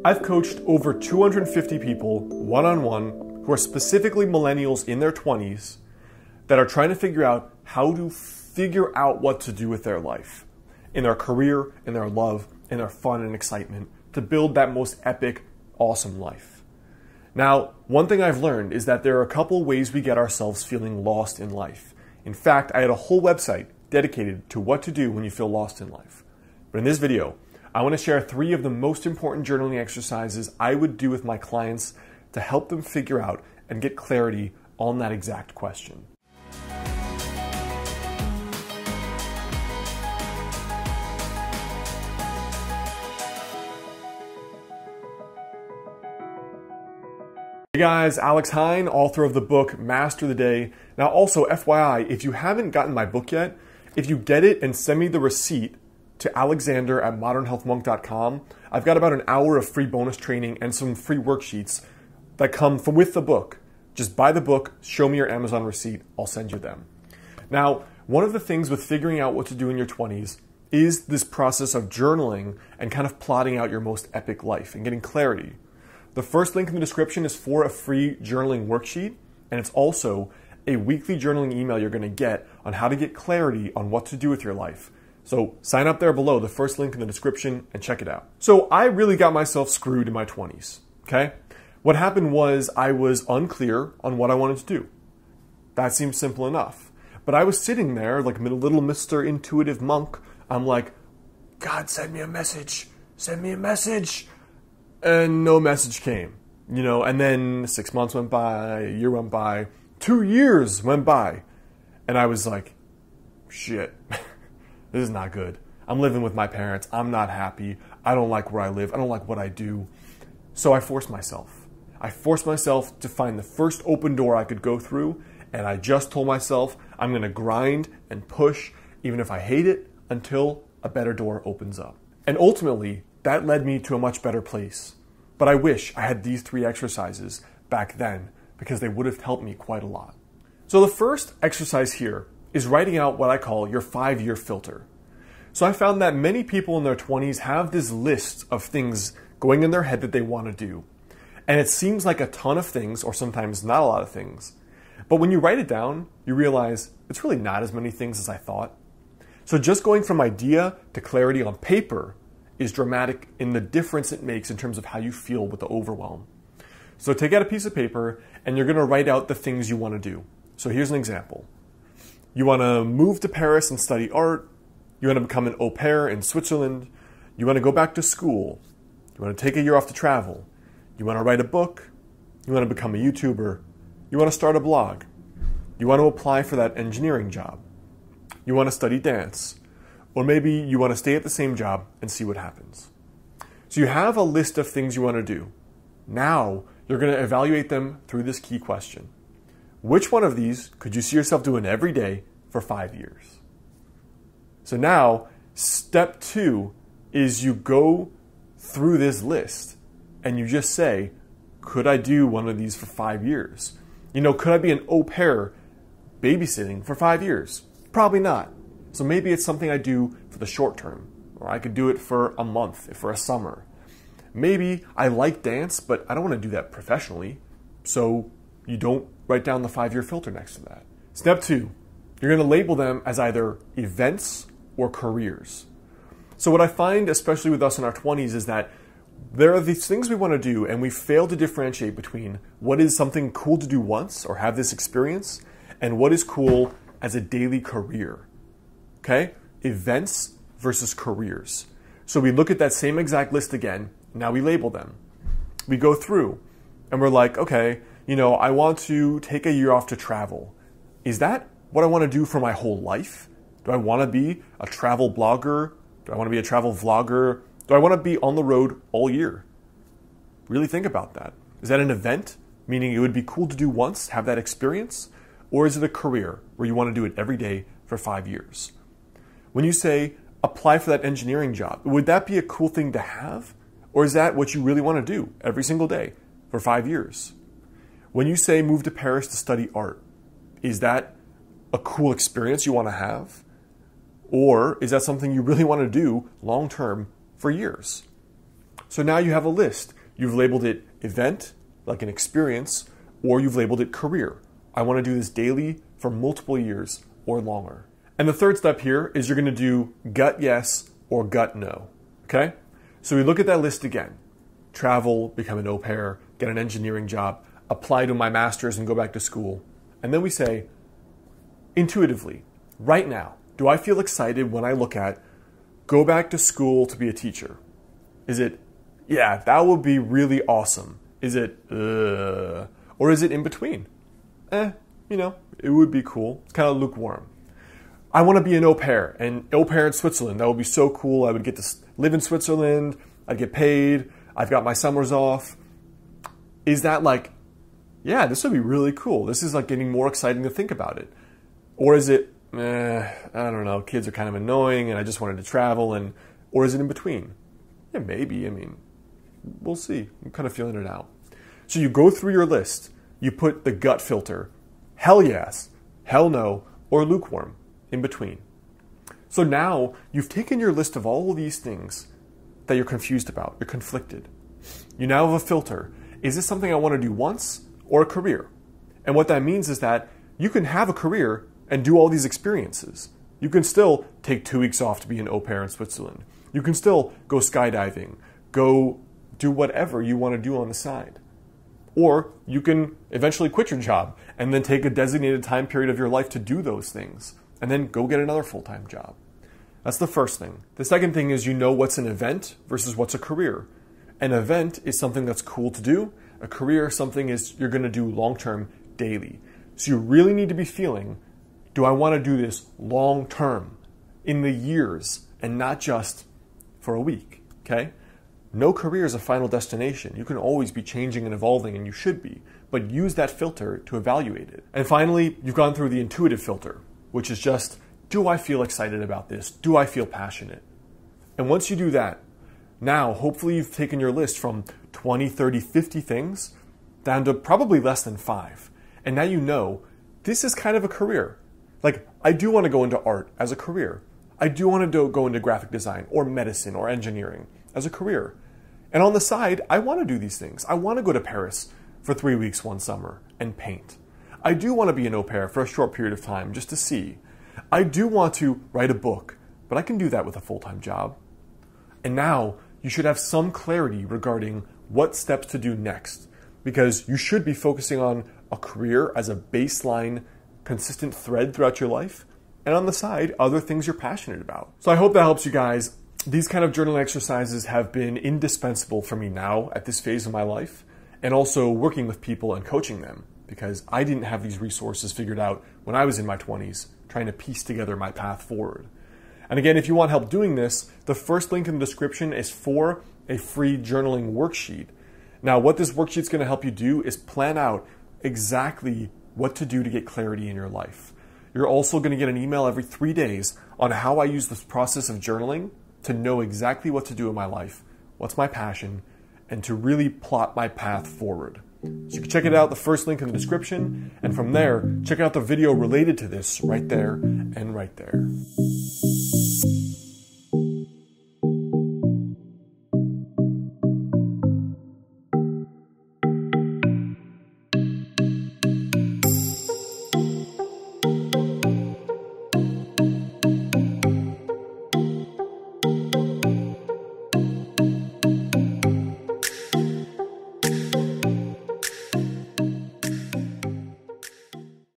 I've coached over 250 people one-on-one who are specifically millennials in their 20s that are trying to figure out how to figure out what to do with their life, in their career, in their love, in their fun and excitement, to build that most epic, awesome life. Now, one thing I've learned is that there are a couple ways we get ourselves feeling lost in life. In fact, I had a whole website dedicated to what to do when you feel lost in life. But in this video, I want to share 3 of the most important journaling exercises I would do with my clients to help them figure out and get clarity on that exact question. Hey guys, Alex Hine, author of the book Master the Day. Now also, FYI, if you haven't gotten my book yet, if you get it and send me the receipt to alexander@modernhealthmonk.com, I've got about an hour of free bonus training and some free worksheets that come with the book. Just buy the book, show me your Amazon receipt, I'll send you them. Now, one of the things with figuring out what to do in your 20s is this process of journaling and kind of plotting out your most epic life and getting clarity. The first link in the description is for a free journaling worksheet, and it's also a weekly journaling email you're going to get on how to get clarity on what to do with your life. So sign up there below, the first link in the description, and check it out. So I really got myself screwed in my 20s, okay? What happened was I was unclear on what I wanted to do. That seems simple enough. But I was sitting there like a little Mr. Intuitive Monk. I'm like, God, send me a message. Send me a message. And no message came, you know, and then 6 months went by, a year went by, 2 years went by. And I was like, shit, this is not good. I'm living with my parents. I'm not happy. I don't like where I live. I don't like what I do. So I forced myself. I forced myself to find the first open door I could go through. And I just told myself I'm going to grind and push, even if I hate it, until a better door opens up. And ultimately, that led me to a much better place. But I wish I had these 3 exercises back then because they would have helped me quite a lot. So the first exercise here is writing out what I call your 5-year filter. So I found that many people in their 20s have this list of things going in their head that they want to do. And it seems like a ton of things, or sometimes not a lot of things. But when you write it down, you realize it's really not as many things as I thought. So just going from idea to clarity on paper is dramatic in the difference it makes in terms of how you feel with the overwhelm. So take out a piece of paper and you're going to write out the things you want to do. So here's an example. You want to move to Paris and study art. You want to become an au pair in Switzerland. You want to go back to school. You want to take a year off to travel. You want to write a book. You want to become a YouTuber. You want to start a blog. You want to apply for that engineering job. You want to study dance. Or maybe you want to stay at the same job and see what happens. So you have a list of things you want to do. Now you're going to evaluate them through this key question. Which one of these could you see yourself doing every day for 5 years? So now step 2 is you go through this list and you just say, could I do one of these for 5 years? You know, could I be an au pair babysitting for 5 years? Probably not. So maybe it's something I do for the short term, or I could do it for a month, for a summer. Maybe I like dance, but I don't want to do that professionally. So you don't write down the 5-year filter next to that. Step 2, you're going to label them as either events or careers. So what I find, especially with us in our 20s, is that there are these things we want to do and we fail to differentiate between what is something cool to do once or have this experience and what is cool as a daily career. Okay? Events versus careers. So we look at that same exact list again. Now we label them. We go through and we're like, okay, you know, I want to take a year off to travel. Is that what I want to do for my whole life? Do I want to be a travel blogger? Do I want to be a travel vlogger? Do I want to be on the road all year? Really think about that. Is that an event, meaning it would be cool to do once, have that experience? Or is it a career where you want to do it every day for 5 years? When you say apply for that engineering job, would that be a cool thing to have? Or is that what you really want to do every single day for 5 years? When you say move to Paris to study art, is that a cool experience you want to have? Or is that something you really want to do long term for years? So now you have a list. You've labeled it event, like an experience, or you've labeled it career. I want to do this daily for multiple years or longer. And the third step here is you're going to do gut yes or gut no. Okay? So we look at that list again. Travel, become an au pair, get an engineering job, apply to my master's and go back to school. And then we say, intuitively, right now, do I feel excited when I look at go back to school to be a teacher? Is it, yeah, that would be really awesome? Is it, or is it in between? It would be cool. It's kind of lukewarm. I want to be an au pair, and au pair in Switzerland. That would be so cool. I would get to live in Switzerland. I'd get paid. I've got my summers off. Is that like, yeah, this would be really cool. This is like getting more exciting to think about it. Or is it, I don't know, kids are kind of annoying and I just wanted to travel, or is it in between? Yeah, maybe. We'll see. I'm kind of feeling it out. So you go through your list. You put the gut filter, hell yes, hell no, or lukewarm, in between. So now you've taken your list of all of these things that you're confused about, you're conflicted. You now have a filter. Is this something I want to do once or a career? And what that means is that you can have a career and do all these experiences. You can still take 2 weeks off to be an au pair in Switzerland. You can still go skydiving, go do whatever you want to do on the side. Or you can eventually quit your job and then take a designated time period of your life to do those things and then go get another full-time job. That's the first thing. The second thing is you know what's an event versus what's a career. An event is something that's cool to do. A career is something you're going to do long-term, daily. So you really need to be feeling, do I want to do this long-term, in the years, and not just for a week, okay? No career is a final destination. You can always be changing and evolving, and you should be, but use that filter to evaluate it. And finally, you've gone through the intuitive filter, which is just, do I feel excited about this? Do I feel passionate? And once you do that, now hopefully you've taken your list from 20, 30, 50 things down to probably less than 5. And now you know this is kind of a career. Like, I do want to go into art as a career. I do want to go into graphic design or medicine or engineering as a career. And on the side, I want to do these things. I want to go to Paris for 3 weeks one summer and paint. I do want to be an au pair for a short period of time just to see. I do want to write a book, but I can do that with a full-time job. And now you should have some clarity regarding what steps to do next, because you should be focusing on a career as a baseline, consistent thread throughout your life, and on the side, other things you're passionate about. So I hope that helps you guys. These kind of journaling exercises have been indispensable for me now at this phase of my life, and also working with people and coaching them, because I didn't have these resources figured out when I was in my 20s, trying to piece together my path forward. And again, if you want help doing this, the first link in the description is for a free journaling worksheet. Now, what this worksheet is going to help you do is plan out exactly what to do to get clarity in your life. You're also going to get an email every 3 days on how I use this process of journaling to know exactly what to do in my life, what's my passion, and to really plot my path forward. So you can check it out, the first link in the description, and from there, check out the video related to this right there and right there.